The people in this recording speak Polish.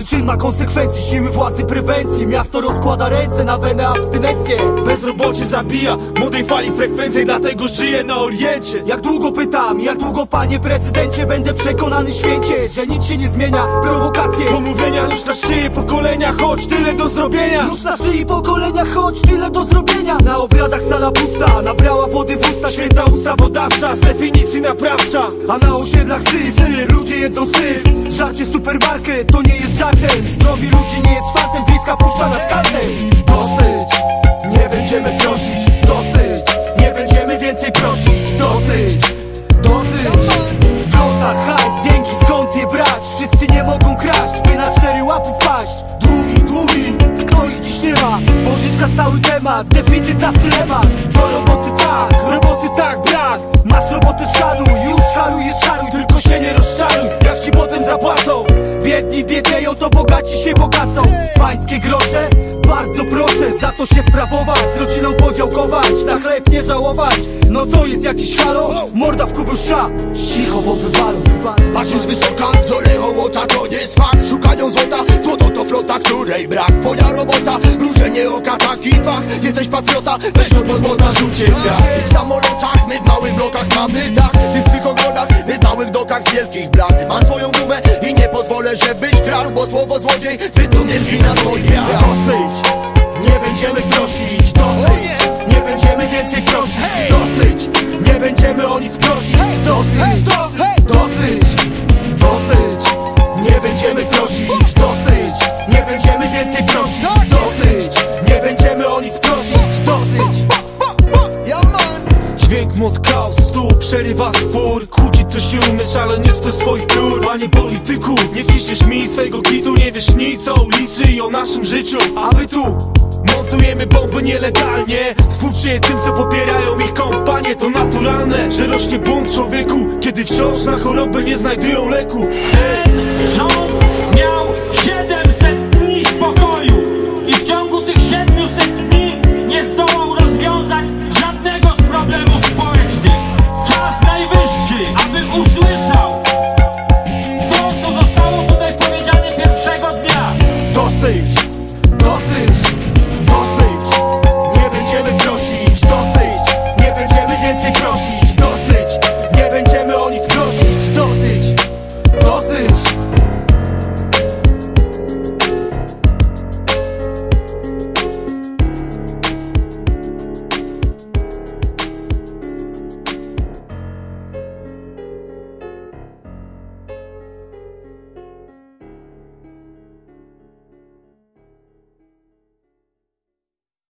czyn ma konsekwencje, siły władzy prewencji. Miasto rozkłada ręce na wenę abstynencję. Bezrobocie zabija młodej fali frekwencji, dlatego żyję na Oriencie. Jak długo pytam, jak długo panie prezydencie? Będę przekonany święcie, że nic się nie zmienia. Prowokacje, pomówienia, nóż na szyi pokolenia, choć tyle do zrobienia. nóż na szyi pokolenia, choć tyle do zrobienia. Na obradach sala pusta, nabrała wody w usta. Święta ustawodawcza, z definicji naprawcza. A na osiedlach syf, ludzie jedzą syf. Żarcie supermarket, to nie jest żartem. Zdrowi ludzi nie jest fantem, wiejska puszcza nas kartem. Dosyć, nie będziemy prosić. Dosyć, nie będziemy więcej prosić. Dosyć, dosyć. Flota, hajs, dzięki, skąd je brać? Wszyscy nie mogą kraść, by na 4 łapy spaść. Długi, kto ich dziś nie ma? Pożyczka stały temat, deficyt na dylemat. Do roboty tak, brak. Masz robotę, szanuj, już haruj, tylko się nie rozczaruj. Jak ci potem zapłacą, biedni biednieją, to bogaci się bogacą. Pańskie grosze, bardzo proszę za to się sprawować, z rodziną podziałkować, na chleb nie żałować. No co jest jakiś halo? Morda w kubusza, cicho, bo wywalą. Patrz z wysoka, w dole hołota, to nie jest fakt. Szukają złota, złoto to flota, której brak. Twoja robota, mrużenie oka, taki fakt. Jesteś patriota, weź go do złota, rzućcie w dach. Ty w samolotach, my w małych blokach mamy dach. Ty w swych ogrodach, my w małych dokach z wielkich blach. Mam swoją dumę i nie pozwolę, żebyś grał, bo słowo złodziej zbyt mnie drzwi na twoich drzwiach. Dosyć, nie będziemy prosić. Dosyć, nie będziemy więcej prosić. Dosyć, nie będziemy o nic prosić. Dosyć, dosyć, nie będziemy prosić. Dosyć, nie będziemy więcej prosić. Dosyć, nie będziemy o nic prosić. Dosyć. Dźwięk motka, stół przerywa spór. Kłócić to się umiesz, ale nie z swoich biur. Panie polityku, nie wciśniesz mi swojego kitu. Nie wiesz nic o ulicy i o naszym życiu. A my tu montujemy bomby nielegalnie. Współczuję tym, co popierają ich kompanie. To naturalne, że rośnie bunt człowieku, kiedy wciąż na chorobę nie znajdują leku. Rząd miał